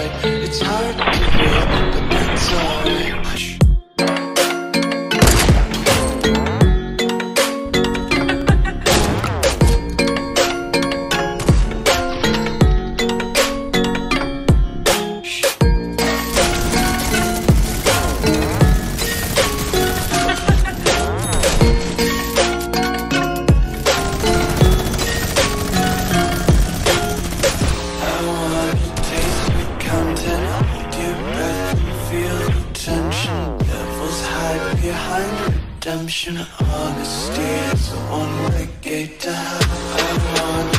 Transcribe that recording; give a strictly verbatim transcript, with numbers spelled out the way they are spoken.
right. It's hard to breathe, but that's alright. Hush. Behind redemption, honesty is the one way gate to hell. I want